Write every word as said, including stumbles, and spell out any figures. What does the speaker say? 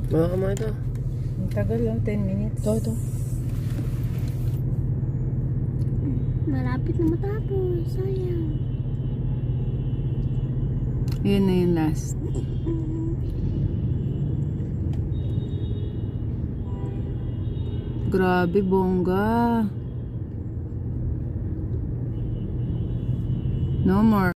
Baka mo ito. Ang tagal lang, ten minutes. Ito, ito. Malapit na matapos. Sayang. Yun na yung last. Grabe, bongga. No more.